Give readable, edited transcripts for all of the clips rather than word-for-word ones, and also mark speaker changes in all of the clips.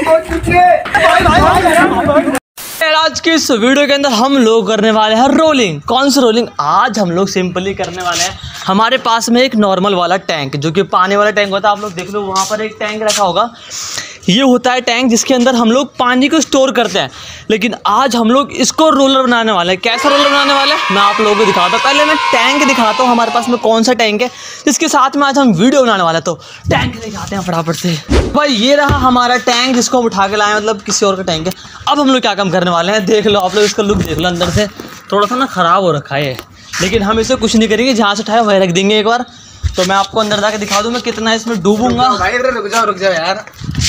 Speaker 1: आज की इस वीडियो के अंदर हम लोग करने वाले हैं रोलिंग। कौन सी रोलिंग? आज हम लोग सिंपली करने वाले हैं। हमारे पास में एक नॉर्मल वाला टैंक, जो कि पानी वाला टैंक होता है, आप लोग देख लो वहाँ पर एक टैंक रखा होगा। ये होता है टैंक जिसके अंदर हम लोग पानी को स्टोर करते हैं। लेकिन आज हम लोग इसको रोलर बनाने वाले हैं। कैसा रोलर बनाने वाले हैं मैं आप लोगों को दिखाता हूँ। पहले मैं टैंक दिखाता हूँ हमारे पास में कौन सा टैंक है जिसके साथ में आज हम वीडियो बनाने वाले हैं। तो टैंक ले जाते हैं फटाफट से। भाई ये रहा हमारा टैंक जिसको हम उठा के लाए, मतलब किसी और का टैंक है। अब हम लोग क्या काम करने वाले हैं देख लो आप लोग। इसका लुक देख लो, अंदर से थोड़ा सा ना ख़राब हो रखा है, लेकिन हम इसे कुछ नहीं करेंगे। जहाँ से उठाया वहीं रख देंगे एक बार। तो मैं आपको अंदर जाके दिखा दूँ मैं कितना इसमें डूबूंगा।
Speaker 2: रुक जाओ यार,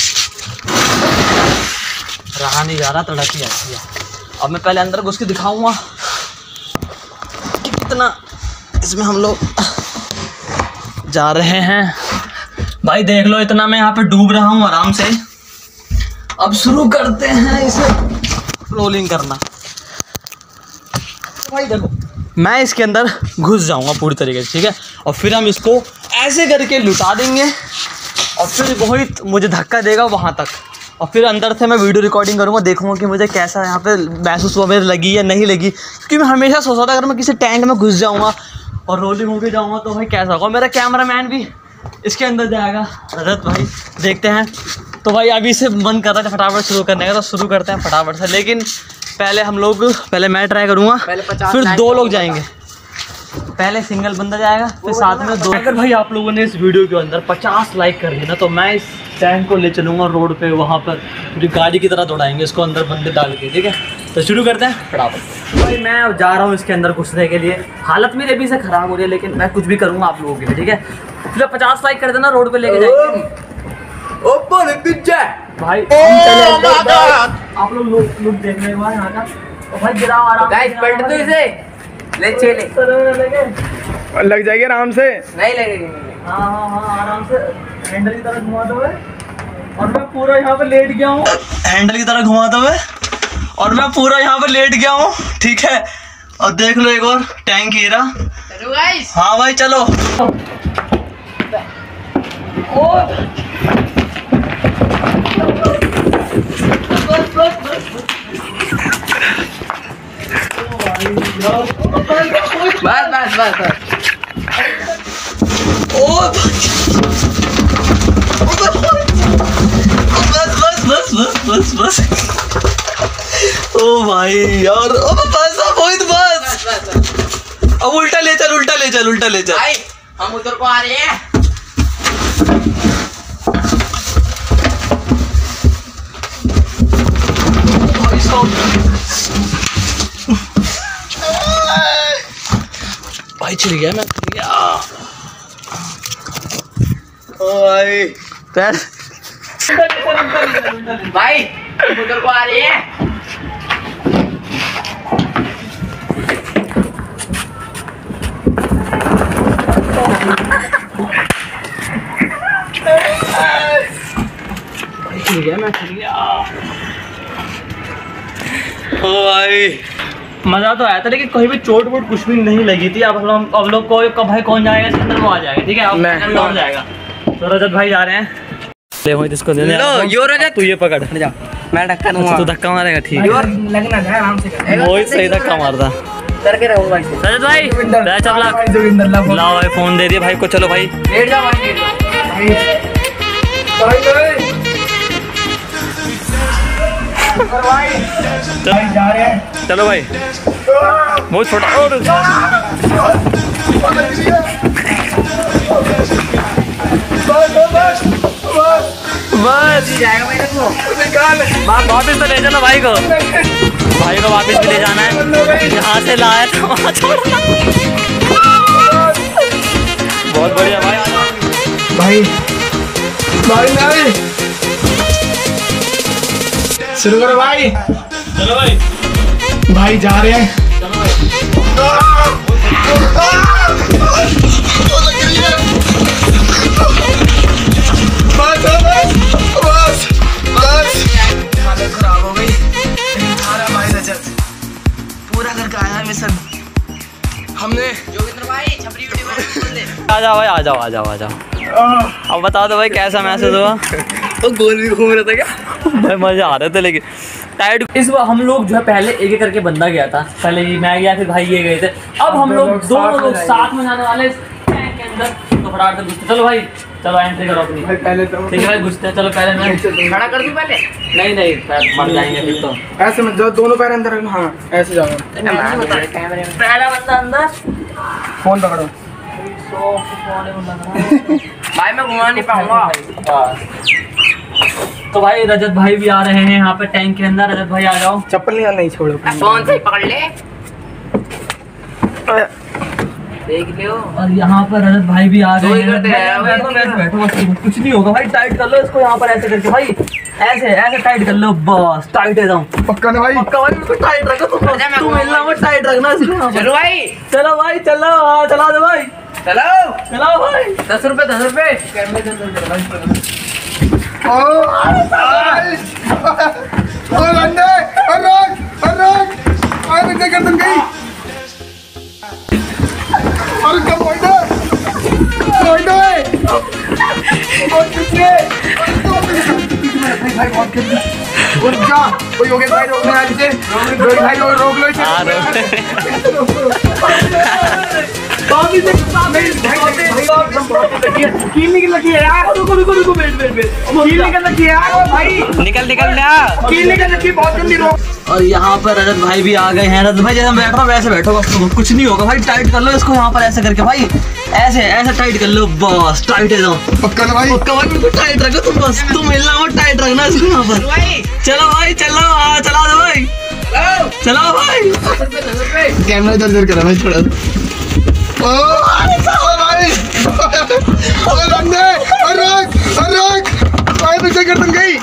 Speaker 1: रहा नहीं जा रहा, तड़क ही आती है। अब मैं पहले अंदर घुस के दिखाऊंगा कि कितना इसमें हम लोग जा रहे हैं। भाई देख लो इतना मैं यहाँ पे डूब रहा हूँ आराम से। अब शुरू करते हैं इसे रोलिंग करना। भाई देखो मैं इसके अंदर घुस जाऊंगा पूरी तरीके से, ठीक है। और फिर हम इसको ऐसे करके लुटा देंगे और फिर बहुत मुझे धक्का देगा वहाँ तक। और फिर अंदर से मैं वीडियो रिकॉर्डिंग करूँगा, देखूँगा कि मुझे कैसा यहाँ पे महसूस हुआ, मेरे लगी या नहीं लगी। क्योंकि मैं हमेशा सोचता था अगर मैं किसी टैंक में घुस जाऊँगा और रोलिंग होके जाऊँगा तो भाई कैसा होगा। मेरा कैमरामैन भी इसके अंदर जाएगा, रजत भाई, देखते हैं। तो भाई अभी से मन कर रहा है फटाफट शुरू करने का, तो शुरू करते हैं फटाफट से। लेकिन पहले मैं ट्राई करूँगा, फिर 2 लोग जाएंगे। पहले सिंगल बंदा जाएगा, फिर साथ में 2। अगर भाई आप लोगों ने इस वीडियो के अंदर 50 लाइक कर दिए ना, तो मैं इस टैंक को ले चलूँगा रोड पे, वहाँ पर पूरी गाड़ी की तरह दौड़ाएंगे इसको अंदर बंदे डाल के, ठीक है। तो शुरू करते हैं फटाफट। भाई मैं अब जा रहा हूँ इसके अंदर घुसने के लिए। हालत मेरी अभी से ख़राब हो रही है, लेकिन मैं कुछ भी करूँगा आप लोगों के लिए, ठीक है। फिर 50 लाइक कर देना, रोड पर लेके जाएंगे भाई। आप लोग लुक देख रहे हो यहाँ का। भाई गिरा आराम
Speaker 2: लग जाएगी आराम से।
Speaker 1: नहीं लगेगी। हाँ आराम से हैंडल की तरह घुमाते हुए। और मैं पूरा यहाँ पे लेट गया हूँ, हैंडल की तरह घुमाते हुए। और मैं पूरा यहाँ पे लेट गया हूँ, ठीक है। और देख लो एक और टैंक ही रहा। हाँ भाई चलो। बस ओ भाई यार, बस अब उल्टा ले चल।
Speaker 2: भाई हम उधर को आ रहे हैं।
Speaker 1: भाई छिल गया, मैं छिल गया। ओ भाई
Speaker 2: भाई उधर को आ रही है।
Speaker 1: भाई छिल गया, मैं छिल गया। ओ भाई मज़ा तो आया था, लेकिन कहीं भी चोट वोट कुछ भी नहीं लगी थी। अब लोग को भाई कौन जाएगा इसके अंदर, वो आ जाएगा, ठीक है। अब लौट जाएगा। तो रजत भाई जा रहे हैं। इसको देने यो रजत, तू ये पकड़ जा, मैं धक्का दूंगा, तू धक्का मारेगा, ठीक है।
Speaker 2: लगना है आराम से,
Speaker 1: बहुत सही धक्का मारता
Speaker 2: करके रहूं भाई।
Speaker 1: रजत भाई लाओ भाई, फोन दे दिया भाई को। चलो भाई
Speaker 2: लेट जाओ भाई। जा रहे हैं,
Speaker 1: चलो भाई। बहुत छोटा बस वापिस तो ले चलो भाई को वापिस भी ले जाना है। यहाँ से लाया था वहाँ छोड़ना। बहुत बढ़िया भाई।
Speaker 2: शुरू करो भाई।
Speaker 1: चलो
Speaker 2: भाई जा रहे हैं।
Speaker 1: चलो भाई।
Speaker 2: खराब हो गई, पूरा करके आया मिशन हमने।
Speaker 1: आ जाओ। अब बता दो भाई कैसा महसूस हुआ?
Speaker 2: तो गोल भी घूम रहा था क्या?
Speaker 1: भाई मजा आ रहे थे लेकिन टाइट। इस बार हम लोग जो है पहले एक एक करके बंदा गया था, पहले ये मैं गया फिर भाई ये गए थे, अब हम लोग दोनों लोग साथ में जाने वाले टैंक के अंदर। तो फटाफट से घुसते, चलो भाई चलो एंट्री करो अपनी
Speaker 2: पहले तो
Speaker 1: ठीक है भाई घुसते हैं। चलो पहले मैं
Speaker 2: खड़ा कर दूं पहले?
Speaker 1: नहीं मर जाएंगे फिर तो।
Speaker 2: ऐसे मत जाओ, दोनों पैर अंदर रखो। हाँ ऐसे जाओ।
Speaker 1: पहला बंदा अंदर,
Speaker 2: फोन पकड़ो
Speaker 3: भाई मैं घुमा नहीं पाऊंगा।
Speaker 1: तो भाई रजत भाई भी आ रहे हैं यहाँ पे टैंक के अंदर। रजत भाई आ जाओ।
Speaker 2: चप्पल नहीं छोड़ो।
Speaker 3: फोन से पकड़ ले, देख लियो।
Speaker 1: और यहाँ पर रजत भाई भी आ गए हैं।
Speaker 3: बैठो,
Speaker 1: बैठो बस, कुछ नहीं होगा भाई। टाइट कर लो इसको यहाँ पर ऐसे करके भाई, ऐसे टाइट कर लो बस। टाइट है
Speaker 2: पक्का ना भाई?
Speaker 1: पक्का भाई, बिल्कुल टाइट रखो तुम। मिलना मत, टाइट रखना इसको यहाँ पर।
Speaker 3: चलो भाई,
Speaker 1: चलो भाई चलो, हाँ चला दो भाई,
Speaker 3: चलो
Speaker 1: चलाओ भाई।
Speaker 3: 10 रुपए 10 रुपए।
Speaker 2: कर तुम गई। अरे कब भाई बहुत क्या कोई हो गया भाई, रोकने आज से भाई रोक लो कील निकल लगी है यार। रुको वेट कील निकल लगी है यार भाई।
Speaker 3: निकल ना,
Speaker 2: कील निकल लगी बहुत जल्दी, रोक।
Speaker 1: और यहाँ पर रजत भाई भी आ गए हैं। रजत भाई जैसे बैठ रहा हूँ वैसे बैठो बस, कुछ नहीं होगा भाई। टाइट कर लो इसको यहाँ पर ऐसे करके भाई, ऐसे टाइट कर लो बस। टाइट है जाओ,
Speaker 2: पक्का ना भाई?
Speaker 1: पक्का भाई, बिल्कुल टाइट रखो तुम बस। तुम हिलना मत, टाइट रखना इसको यहाँ पर। चलो भाई चलो, हाँ चला दो भाई, चलो भाई।
Speaker 3: 10 रुपए।
Speaker 2: कैमरा इधर करा भाई थोड़ा। भाई पीछे कर तुम गई।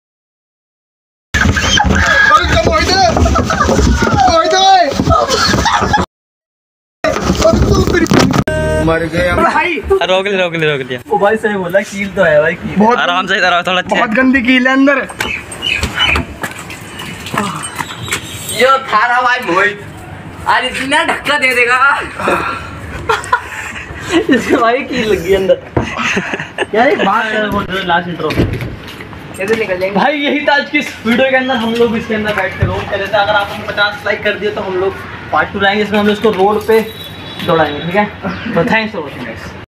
Speaker 2: मर गए भाई।
Speaker 1: रोक लिया। ओ भाई सही बोला, कील तो है भाई, कील
Speaker 2: बहुत
Speaker 1: आराम से इधर आओ थोड़ा।
Speaker 2: बहुत गंदी कील है अंदर।
Speaker 3: यो थारा भाई मोहित आज इतना धक्का दे देगा।
Speaker 1: इसके भाई कील लगी अंदर। यार एक बात कर, लास्ट इंट्रो
Speaker 3: कैसे निकल जाएंगे
Speaker 1: भाई। यही था आज की इस वीडियो के अंदर। हम लोग इसके अंदर बैठ के रोड कर रहे थे। अगर आपने 50 लाइक कर दिया तो हम लोग पार्ट 2 लाएंगे, इसमें हम लोग इसको रोड पे दौड़ाएंगे, ठीक है। तो थैंक्स फॉर वॉचिंग गाइस।